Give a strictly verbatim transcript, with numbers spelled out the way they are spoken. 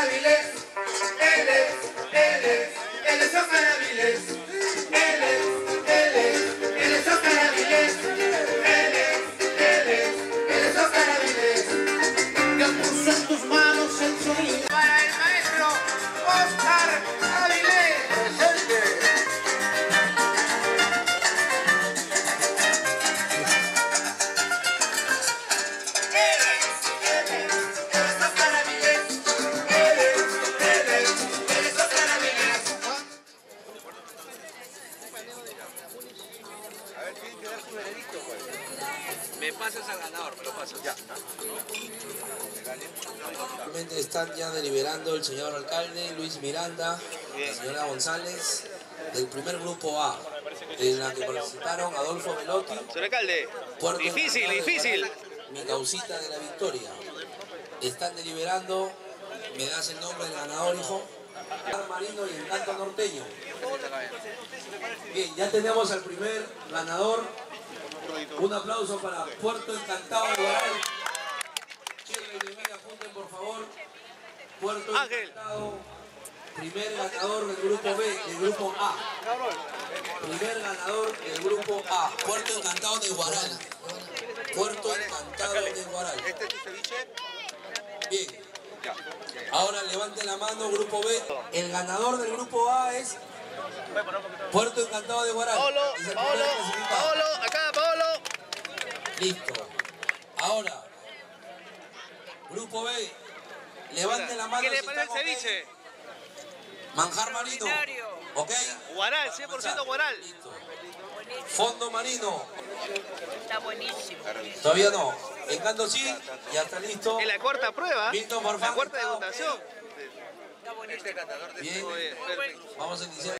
Avilés, él es, él es, él es Oscar Avilés, él es, él es, él es Oscar Avilés, él es, él es, él es Oscar Avilés. Dios puso en tus manos el sonido para el maestro Oscar Avilés. Presente. Me pasas al ganador, me lo pasas. Ya. Realmente están ya deliberando el señor alcalde Luis Miranda, la señora González, del primer grupo A, en la que participaron Adolfo Velotti. Señor alcalde, Puerto difícil, Encantado de difícil. Guaral, mi causita de la victoria. Están deliberando, me das el nombre del ganador, hijo. Marino y Encanto Norteño. Bien, ya tenemos al primer ganador. Un aplauso para Puerto Encantado de Guaral. Chile y Lemay, apunten por favor. Puerto Ángel. Encantado, primer ganador del grupo B, del grupo A. Primer ganador del grupo A. Puerto Encantado de Guaral. Puerto Encantado de Guaral. ¿Este es tu ceviche? Bien. Ahora levante la mano, grupo B. El ganador del grupo A es Puerto Encantado de Guaral. Paolo, Es el primer Paolo, clasificado. Paolo, acá, Paolo. Listo. Ahora, grupo B, levante la mano. ¿Qué le si parece el están ok. ceviche? Manjar marino. ¿Ok? Guaral, cien por ciento Guaral. Listo. Fondo marino. Está buenísimo. Todavía no. Encanto sí, ya está listo. En la cuarta prueba, Milton, por la favor, cuarta está ok. degustación. Está buenísimo. Este ganador de Bien. Muy bien, perfecto. Vamos a iniciar.